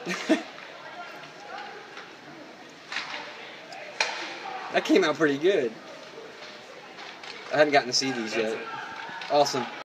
That came out pretty good. I hadn't gotten to see these yet. Awesome.